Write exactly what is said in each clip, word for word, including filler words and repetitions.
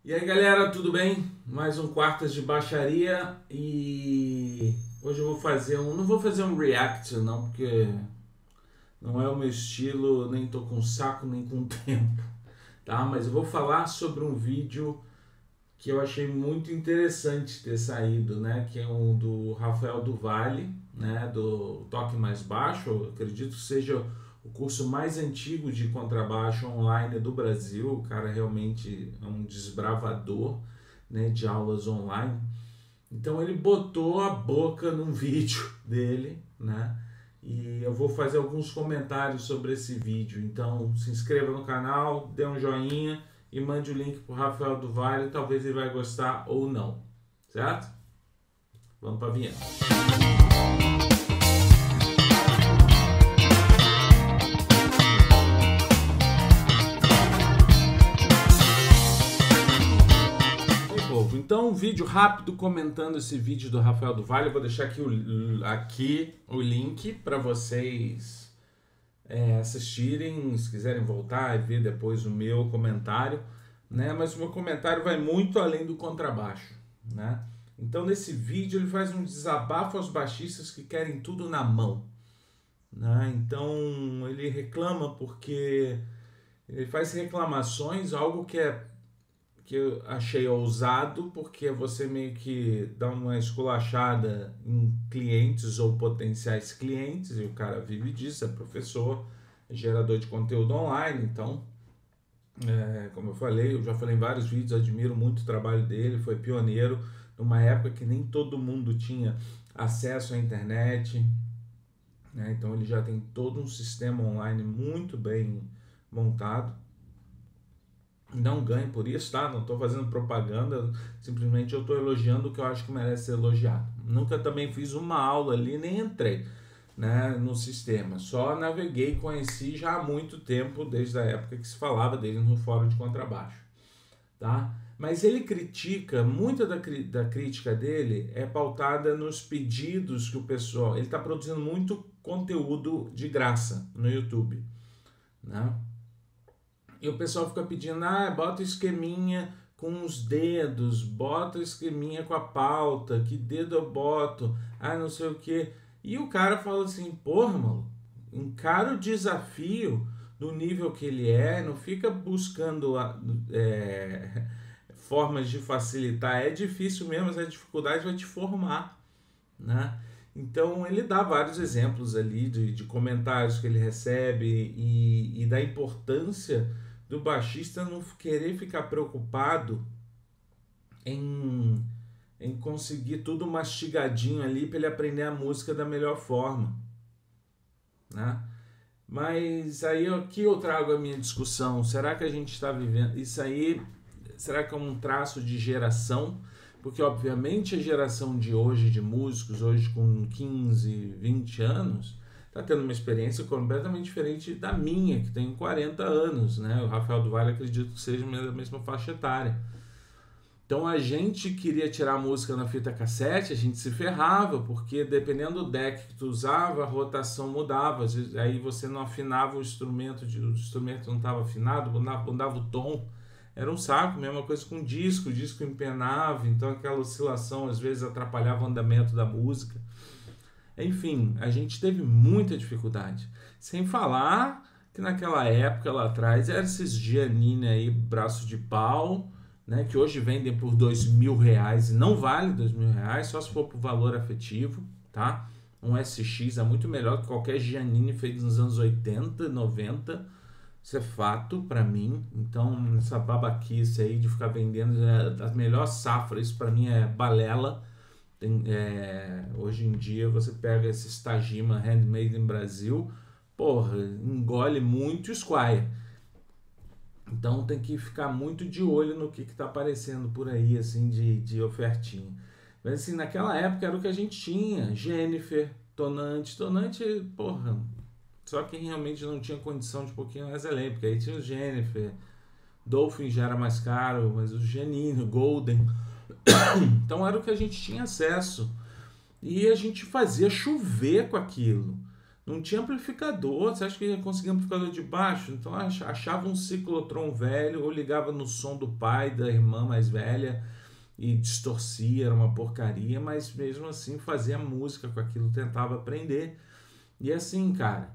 E aí galera, tudo bem? Mais um Quartas de Baixaria e hoje eu vou fazer um. Não vou fazer um react não, porque não é o meu estilo, nem tô com saco nem com tempo, tá? Mas eu vou falar sobre um vídeo que eu achei muito interessante ter saído, né? Que é um do Rafael do Vale, né? Do Toque Mais Baixo. Eu acredito que seja o curso mais antigo de contrabaixo online do Brasil. O cara realmente é um desbravador, né? De aulas online. Então ele botou a boca num vídeo dele, né? E eu vou fazer alguns comentários sobre esse vídeo. Então se inscreva no canal, dê um joinha e mande o link pro Rafael do Vale, talvez ele vai gostar ou não, certo? Vamos para a vinheta. Oi, povo. Então, um vídeo rápido comentando esse vídeo do Rafael do Vale. Eu vou deixar aqui o, aqui o link para vocês É, assistirem, se quiserem voltar e ver depois o meu comentário, né? Mas o meu comentário vai muito além do contrabaixo, né? Então nesse vídeo ele faz um desabafo aos baixistas que querem tudo na mão, né? Então ele reclama porque ele faz reclamações, algo que é que eu achei ousado, porque você meio que dá uma esculachada em clientes ou potenciais clientes, e o cara vive disso, é professor, é gerador de conteúdo online, então, é, como eu falei, eu já falei em vários vídeos, admiro muito o trabalho dele, foi pioneiro numa época que nem todo mundo tinha acesso à internet, né? Então ele já tem todo um sistema online muito bem montado. Não ganho por isso, tá? Não estou fazendo propaganda, simplesmente eu estou elogiando o que eu acho que merece ser elogiado. Nunca também fiz uma aula ali, nem entrei, né, no sistema. Só naveguei e conheci já há muito tempo, desde a época que se falava dele no fórum de contrabaixo, tá? Mas ele critica, muita da, da crítica dele é pautada nos pedidos que o pessoal... Ele está produzindo muito conteúdo de graça no YouTube, né? E o pessoal fica pedindo, ah, bota esqueminha com os dedos, bota esqueminha com a pauta, que dedo eu boto, ah, não sei o que. E o cara fala assim, porra, mano, encara o desafio do nível que ele é, não fica buscando é, formas de facilitar, é difícil mesmo, essa dificuldade vai te formar, né? Então ele dá vários exemplos ali de, de comentários que ele recebe e, e da importância do baixista não querer ficar preocupado em, em conseguir tudo mastigadinho ali para ele aprender a música da melhor forma, né? Mas aí aqui eu trago a minha discussão. Será que a gente está vivendo isso aí? Será que é um traço de geração? Porque obviamente a geração de hoje, de músicos, hoje com quinze, vinte anos, está tendo uma experiência completamente diferente da minha, que tem quarenta anos, né? O Rafael do Vale acredito que seja da mesma faixa etária. Então a gente queria tirar a música na fita cassete, a gente se ferrava, porque dependendo do deck que tu usava, a rotação mudava, aí você não afinava o instrumento, o instrumento não estava afinado, mudava o tom. Era um saco, mesma coisa com o disco, o disco empenava, então aquela oscilação às vezes atrapalhava o andamento da música. Enfim, a gente teve muita dificuldade. Sem falar que naquela época lá atrás eram esses Giannini aí, braço de pau, né, que hoje vendem por dois mil reais e não vale dois mil reais, só se for por valor afetivo, tá? Um S X é muito melhor que qualquer Giannini feito nos anos oitenta, noventa. Isso é fato pra mim. Então, essa babaquice aí de ficar vendendo é, a melhor safra, isso pra mim é balela. Tem, é, hoje em dia você pega esse Tajima handmade em Brasil, porra, engole muito e esquaia. Então tem que ficar muito de olho no que está aparecendo por aí, assim, de, de ofertinha. Mas assim, naquela época era o que a gente tinha. Jennifer, Tonante. Tonante, porra, só quem realmente não tinha condição de um pouquinho mais além, porque aí tinha o Jennifer, Dolphin já era mais caro, mas o Giannini, o Golden. Então era o que a gente tinha acesso. E a gente fazia chover com aquilo, Não tinha amplificador. Você acha que ia conseguir amplificador de baixo? Então achava um ciclotron velho, ou ligava no som do pai, da irmã mais velha, e distorcia, era uma porcaria, mas mesmo assim fazia música com aquilo, tentava aprender. E assim, cara,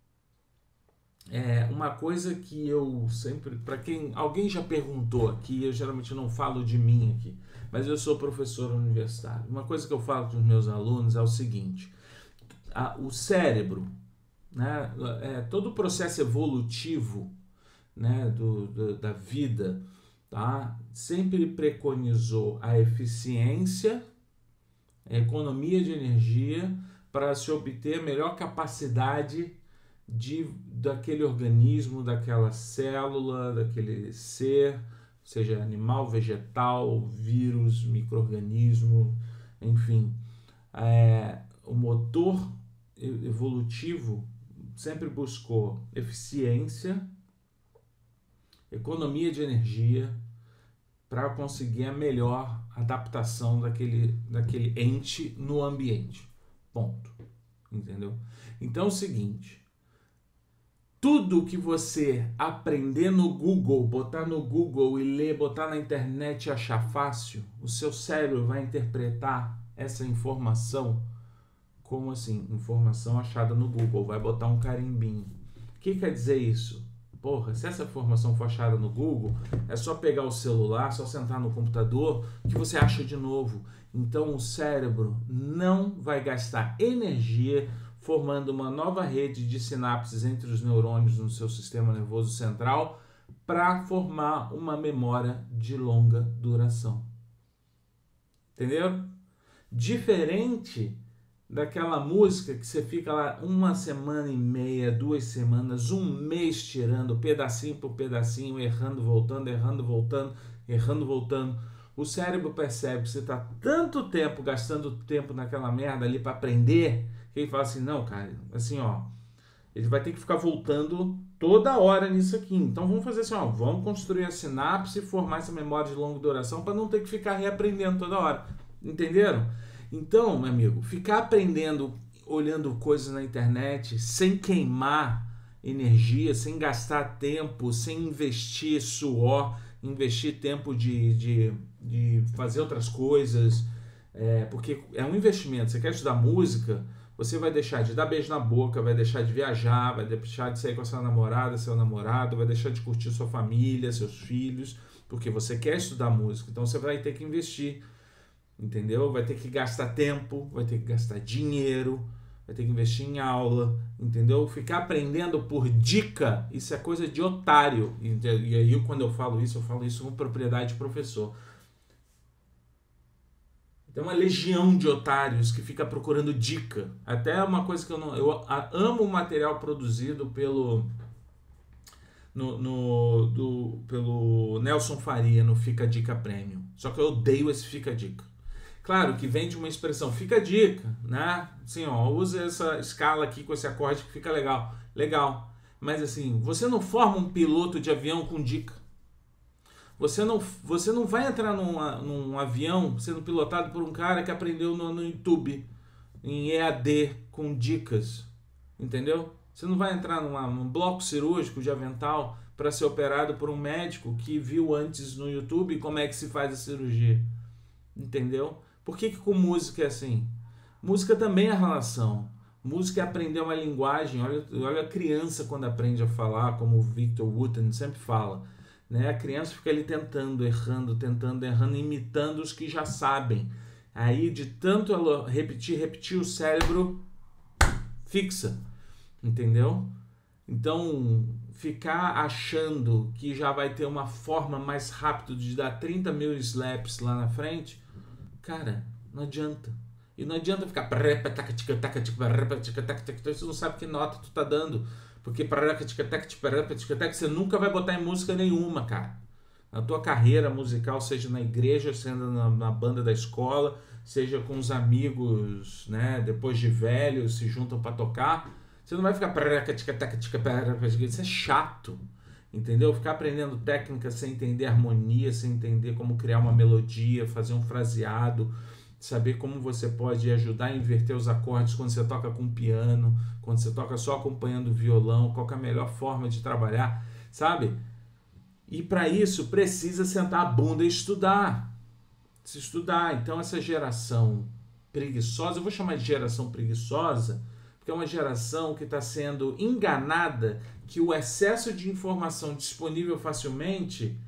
é uma coisa que eu sempre, para quem alguém já perguntou aqui, eu geralmente não falo de mim aqui, mas eu sou professor universitário. Uma coisa que eu falo com os meus alunos é o seguinte: a, o cérebro, né, é, todo o processo evolutivo, né, do, do, da vida, tá, sempre preconizou a eficiência, a economia de energia, para se obter a melhor capacidade de, daquele organismo, daquela célula, daquele ser, seja animal, vegetal, vírus, micro-organismo, enfim. É, o motor evolutivo sempre buscou eficiência, economia de energia, para conseguir a melhor adaptação daquele, daquele ente no ambiente. Ponto. Entendeu? Então é o seguinte: tudo que você aprender no Google, botar no Google e ler, botar na internet e achar fácil, o seu cérebro vai interpretar essa informação como assim? Informação achada no Google, vai botar um carimbinho. O que quer dizer isso? Porra, se essa informação for achada no Google, é só pegar o celular, só sentar no computador, que você acha de novo. Então o cérebro não vai gastar energia formando uma nova rede de sinapses entre os neurônios no seu sistema nervoso central para formar uma memória de longa duração. Entendeu? Diferente daquela música que você fica lá uma semana e meia, duas semanas, um mês tirando pedacinho por pedacinho, errando, voltando, errando, voltando, errando, voltando. O cérebro percebe que você está tanto tempo gastando tempo naquela merda ali para aprender, que ele fala assim: não, cara, assim, ó, ele vai ter que ficar voltando toda hora nisso aqui. Então vamos fazer assim, ó, vamos construir a sinapse e formar essa memória de longa duração para não ter que ficar reaprendendo toda hora. Entenderam? Então, meu amigo, ficar aprendendo, olhando coisas na internet, sem queimar energia, sem gastar tempo, sem investir suor, investir tempo de, de, de fazer outras coisas, é, porque é um investimento. Você quer estudar música, você vai deixar de dar beijo na boca, vai deixar de viajar, vai deixar de sair com a sua namorada, seu namorado, vai deixar de curtir sua família, seus filhos, porque você quer estudar música. Então você vai ter que investir. Entendeu? Vai ter que gastar tempo, vai ter que gastar dinheiro, vai ter que investir em aula, entendeu? Ficar aprendendo por dica, isso é coisa de otário. E, e aí quando eu falo isso, eu falo isso com propriedade de professor. Tem uma legião de otários que fica procurando dica. Até uma coisa que eu não... Eu amo o material produzido pelo... No, no, do, pelo Nelson Faria no Fica Dica Premium. Só que eu odeio esse Fica Dica. Claro que vem de uma expressão, fica a dica, né? Assim, ó, usa essa escala aqui com esse acorde que fica legal. Legal. Mas assim, você não forma um piloto de avião com dica. Você não, você não vai entrar numa, num avião sendo pilotado por um cara que aprendeu no, no YouTube, em E A D, com dicas. Entendeu? Você não vai entrar numa, num bloco cirúrgico de avental para ser operado por um médico que viu antes no YouTube como é que se faz a cirurgia. Entendeu? Por que que com música é assim? Música também é relação. Música é aprender uma linguagem. Olha, olha a criança quando aprende a falar, como o Victor Wooten sempre fala. Né? A criança fica ali tentando, errando, tentando, errando, imitando os que já sabem. Aí, de tanto ela repetir, repetir, o cérebro fixa. Entendeu? Então, ficar achando que já vai ter uma forma mais rápida de dar trinta mil slaps lá na frente, cara, não adianta. E não adianta ficar... Você não sabe que nota tu tá dando. Porque você nunca vai botar em música nenhuma, cara. Na tua carreira musical, seja na igreja, seja na, na banda da escola, seja com os amigos, né, depois de velhos, se juntam para tocar, você não vai ficar... Isso é chato. Entendeu? Ficar aprendendo técnica sem entender harmonia, sem entender como criar uma melodia, fazer um fraseado, saber como você pode ajudar a inverter os acordes quando você toca com piano, quando você toca só acompanhando o violão, qual que é a melhor forma de trabalhar, sabe? E para isso precisa sentar a bunda e estudar. Se estudar. Então essa geração preguiçosa, eu vou chamar de geração preguiçosa, porque é uma geração que está sendo enganada que o excesso de informação disponível facilmente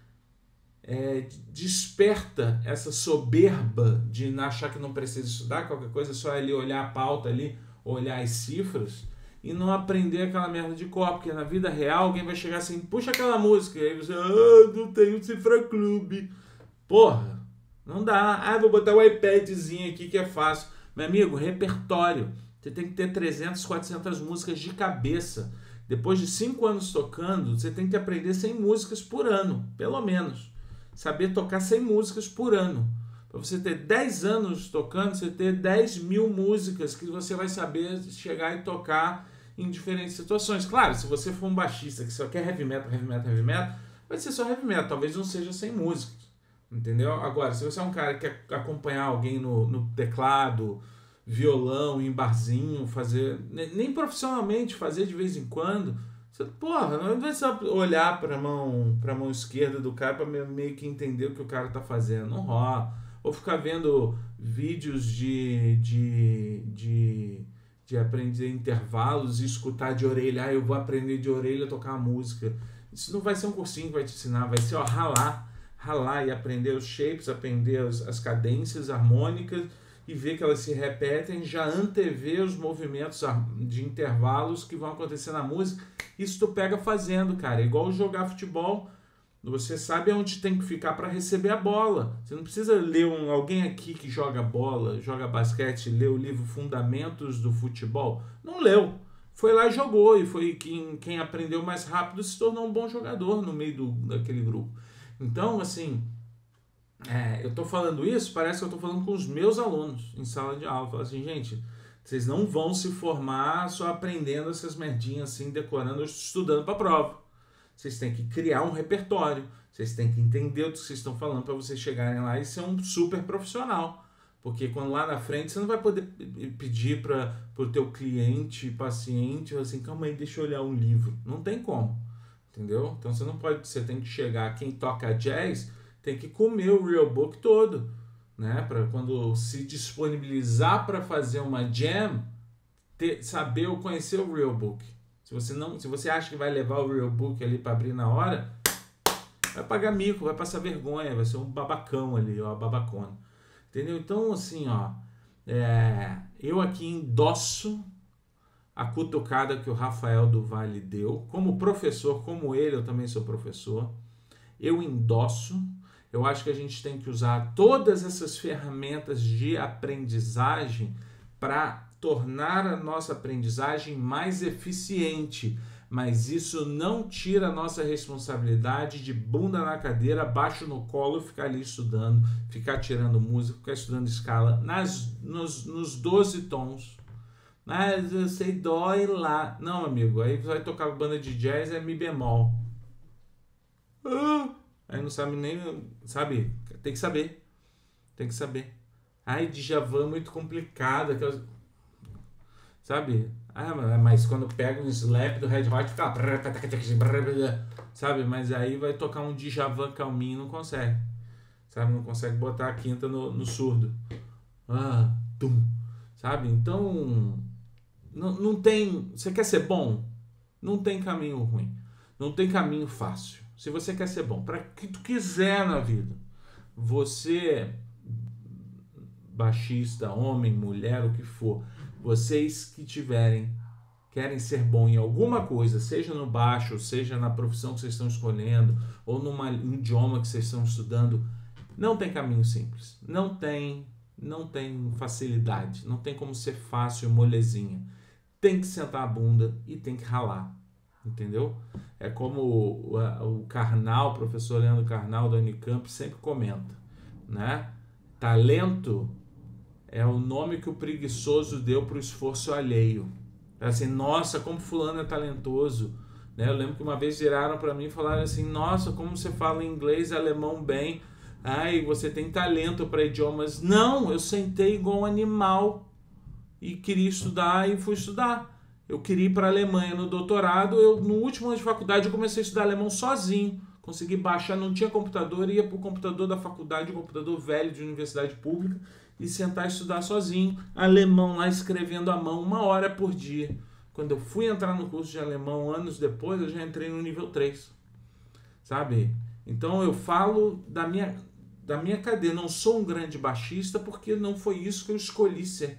é, desperta essa soberba de achar que não precisa estudar qualquer coisa, só ali olhar a pauta ali, olhar as cifras e não aprender aquela merda de cor, porque na vida real alguém vai chegar assim, puxa aquela música, e aí você, ah, não tenho cifra clube. Porra, não dá. Ah, vou botar o iPadzinho aqui que é fácil. Meu amigo, repertório. Você tem que ter trezentas, quatrocentas músicas de cabeça. Depois de cinco anos tocando, você tem que aprender cem músicas por ano, pelo menos. Saber tocar cem músicas por ano. Para você ter dez anos tocando, você ter dez mil músicas que você vai saber chegar e tocar em diferentes situações. Claro, se você for um baixista que só quer heavy metal, heavy metal, heavy metal, vai ser só heavy metal. Talvez não seja cem músicas. Entendeu? Agora, se você é um cara que quer acompanhar alguém no, no teclado, violão, em barzinho, fazer, nem profissionalmente, fazer de vez em quando, você, porra, não vai só olhar para a mão, para mão esquerda do cara para meio que entender o que o cara tá fazendo, não rola. Ou ficar vendo vídeos de, de, de, de aprender intervalos e escutar de orelha, ah, eu vou aprender de orelha a tocar a música. Isso não vai ser um cursinho que vai te ensinar, vai ser ó, ralar. ralar e aprender os shapes, aprender as, as cadências harmônicas e ver que elas se repetem, já antever os movimentos de intervalos que vão acontecer na música. Isso tu pega fazendo, cara. É igual jogar futebol. Você sabe onde tem que ficar para receber a bola. Você não precisa ler um, alguém aqui que joga bola, joga basquete, lê o livro Fundamentos do Futebol. Não leu. Foi lá e jogou. E foi quem, quem aprendeu mais rápido se tornou um bom jogador no meio do, daquele grupo. Então, assim, é, eu tô falando isso, parece que eu tô falando com os meus alunos em sala de aula. Eu falo assim, gente, vocês não vão se formar só aprendendo essas merdinhas assim, decorando, estudando para prova. Vocês têm que criar um repertório, vocês têm que entender o que vocês estão falando para vocês chegarem lá e ser um super profissional. Porque quando lá na frente você não vai poder pedir para o teu cliente, paciente, assim, calma aí, deixa eu olhar um livro. Não tem como. Entendeu? Então você não pode, você tem que chegar, quem toca jazz tem que comer o real book todo, né? Para quando se disponibilizar para fazer uma jam, ter, saber ou conhecer o real book. Se você não, se você acha que vai levar o real book ali para abrir na hora, vai pagar mico, vai passar vergonha, vai ser um babacão ali, ó, babacona. Entendeu? Então assim, ó, é, eu aqui endosso a cutucada que o Rafael do Vale deu. Como professor, como ele, eu também sou professor. Eu endosso. Eu acho que a gente tem que usar todas essas ferramentas de aprendizagem para tornar a nossa aprendizagem mais eficiente. Mas isso não tira a nossa responsabilidade de bunda na cadeira, baixo no colo, ficar ali estudando, ficar tirando música, ficar estudando escala nas, nos, nos doze tons. Mas eu sei dó e lá. Não, amigo, aí você vai tocar banda de jazz, é mi bemol. Ah, aí não sabe nem, sabe? Tem que saber. Tem que saber. Ai, Djavan é muito complicado. Aquelas... Sabe? Ah, mas quando pega um slap do Red Hot, fica... Sabe? Mas aí vai tocar um Djavan calminho e não consegue. Sabe? Não consegue botar a quinta no, no surdo. Ah, tum. Sabe? Então... Não, não tem... Você quer ser bom? Não tem caminho ruim. Não tem caminho fácil. Se você quer ser bom, para que tu quiser na vida, você, baixista, homem, mulher, o que for, vocês que tiverem, querem ser bom em alguma coisa, seja no baixo, seja na profissão que vocês estão escolhendo, ou num idioma que vocês estão estudando, não tem caminho simples. Não tem, não tem facilidade. Não tem como ser fácil, molezinha. Tem que sentar a bunda e tem que ralar. Entendeu? É como o, o, o Karnal, o professor Leandro Karnal da Unicamp sempre comenta, né? Talento é o nome que o preguiçoso deu para o esforço alheio. É assim, nossa, como fulano é talentoso, né? Eu lembro que uma vez viraram para mim e falaram assim, nossa, como você fala inglês e alemão bem. Ai, você tem talento para idiomas. Não, eu sentei igual um animal e queria estudar e fui estudar. Eu queria ir para a Alemanha no doutorado. Eu, no último ano de faculdade, eu comecei a estudar alemão sozinho. Consegui baixar, não tinha computador, ia para o computador da faculdade, um computador velho de universidade pública, e sentar e estudar sozinho. Alemão lá, escrevendo à mão, uma hora por dia. Quando eu fui entrar no curso de alemão, anos depois, eu já entrei no nível três. Sabe? Então eu falo da minha, da minha cadeia. Não sou um grande baixista porque não foi isso que eu escolhi ser.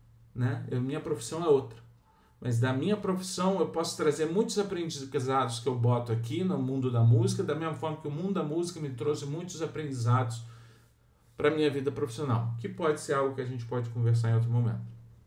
Né? Eu, minha profissão é outra. Mas da minha profissão eu posso trazer muitos aprendizados que eu boto aqui no mundo da música, da mesma forma que o mundo da música me trouxe muitos aprendizados para a minha vida profissional, que pode ser algo que a gente pode conversar em outro momento.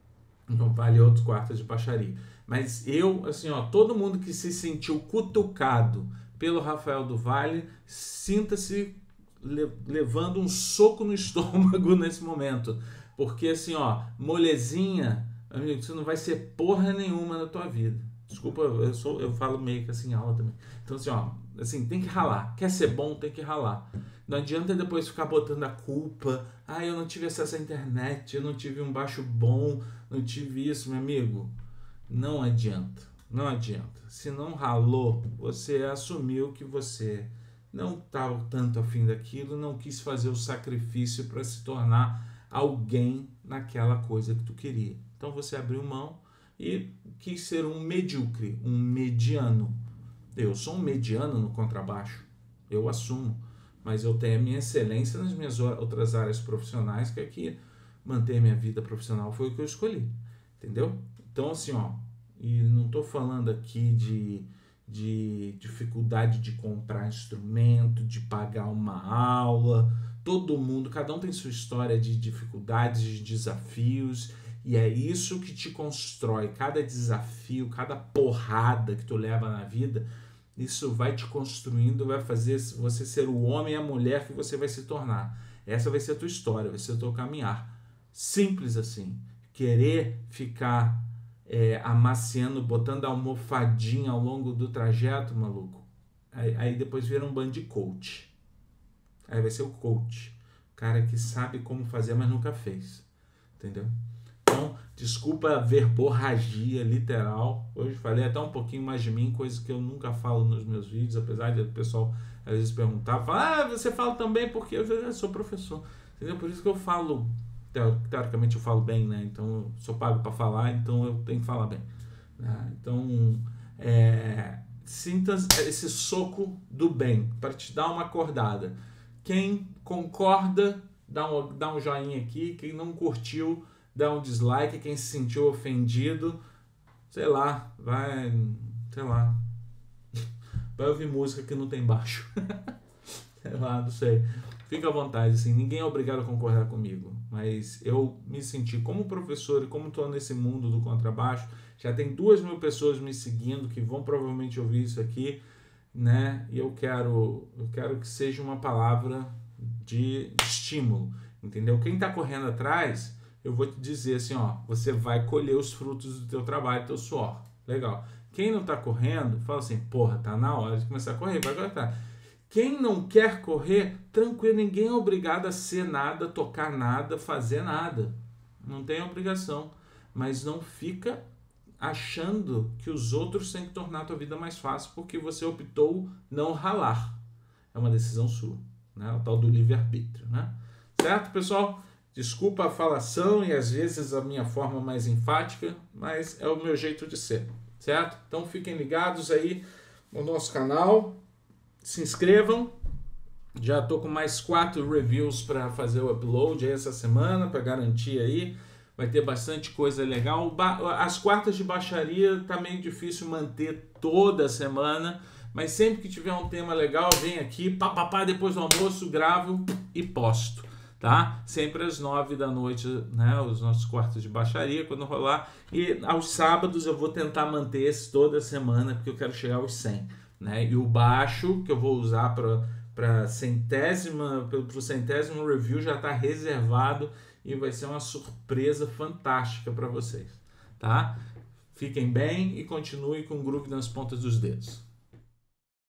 Não vale outros quartos de baixaria. Mas eu, assim, ó, todo mundo que se sentiu cutucado pelo Rafael do Valle, sinta-se le- levando um soco no estômago nesse momento. Porque, assim, ó, molezinha, amigo, você não vai ser porra nenhuma na tua vida. Desculpa, eu, sou, eu falo meio que assim, aula também. Então, assim, ó, assim, tem que ralar. Quer ser bom, tem que ralar. Não adianta depois ficar botando a culpa. Ah, eu não tive acesso à internet, eu não tive um baixo bom, não tive isso, meu amigo. Não adianta, não adianta. Se não ralou, você assumiu que você não estava tanto afim daquilo, não quis fazer o sacrifício para se tornar alguém naquela coisa que tu queria. Então você abriu mão e quis ser um medíocre, um mediano. Eu sou um mediano no contrabaixo, eu assumo, mas eu tenho a minha excelência nas minhas outras áreas profissionais, que é que manter minha vida profissional foi o que eu escolhi, entendeu? Então, assim, ó, e não estou falando aqui de, de dificuldade de comprar instrumento, de pagar uma aula. Todo mundo, cada um tem sua história de dificuldades, de desafios, e é isso que te constrói. Cada desafio, cada porrada que tu leva na vida, isso vai te construindo, vai fazer você ser o homem e a mulher que você vai se tornar. Essa vai ser a tua história, vai ser o teu caminhar. Simples assim. Querer ficar é, amaciando, botando a almofadinha ao longo do trajeto, maluco, aí, aí depois vira um bando de coach. Aí vai ser o coach, o cara que sabe como fazer, mas nunca fez, entendeu? Então, desculpa a verborragia literal. Hoje falei até um pouquinho mais de mim, coisa que eu nunca falo nos meus vídeos, apesar de o pessoal às vezes perguntar, falar, ah, você fala também porque eu já sou professor, entendeu? Por isso que eu falo, teoricamente eu falo bem, né? Então, eu sou pago para falar, então eu tenho que falar bem. Né? Então, é, sinta esse soco do bem, para te dar uma acordada. Quem concorda, dá um, dá um joinha aqui. Quem não curtiu, dá um dislike. Quem se sentiu ofendido, sei lá, vai, sei lá, vai ouvir música que não tem baixo. Sei lá, não sei. Fica à vontade, assim, ninguém é obrigado a concordar comigo. Mas eu me senti como professor e como estou nesse mundo do contrabaixo. Já tem duas mil pessoas me seguindo que vão provavelmente ouvir isso aqui, né? E eu quero, eu quero que seja uma palavra de estímulo, entendeu? Quem está correndo atrás, eu vou te dizer assim, ó, você vai colher os frutos do teu trabalho, do teu suor. Legal. Quem não está correndo, fala assim, porra, tá na hora de começar a correr, vai correr. Quem não quer correr, tranquilo, ninguém é obrigado a ser nada, tocar nada, fazer nada. Não tem obrigação. Mas não fica achando que os outros têm que tornar a tua vida mais fácil porque você optou não ralar. É uma decisão sua, né? O tal do livre-arbítrio, né? Certo, pessoal? Desculpa a falação e às vezes a minha forma mais enfática, mas é o meu jeito de ser, certo? Então fiquem ligados aí no nosso canal, se inscrevam. Já estou com mais quatro reviews para fazer o upload aí essa semana, para garantir aí. Vai ter bastante coisa legal. As quartas de baixaria tá meio difícil manter toda semana, mas sempre que tiver um tema legal, vem aqui, pá, pá, pá, depois do almoço, gravo e posto, tá? Sempre às nove da noite, né? Os nossos quartos de baixaria, quando rolar. E aos sábados eu vou tentar manter esse toda semana, porque eu quero chegar aos cem, né? E o baixo, que eu vou usar para para centésima, para o centésimo review, já está reservado e vai ser uma surpresa fantástica para vocês, tá? Fiquem bem e continuem com o groove nas pontas dos dedos.